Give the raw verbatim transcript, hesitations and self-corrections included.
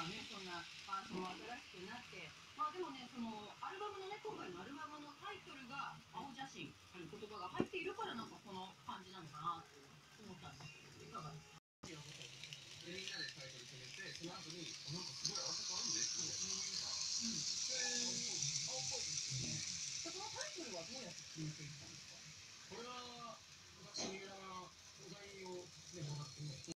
まあね、そんなパーツも新しくなって、まあでもね、そのアルバムのね、今回のアルバムのタイトルが青写真という言葉が入っているから、なんかこの感じなのかなと思ったんですけど、いかがですか？で、みんなでタイトル決めて、その後に、なんかすごい青坂あるんですよ。うん。青っぽいですね。そのタイトルはどうやって決めていったんですか？これは、私がお題をね、もらってね。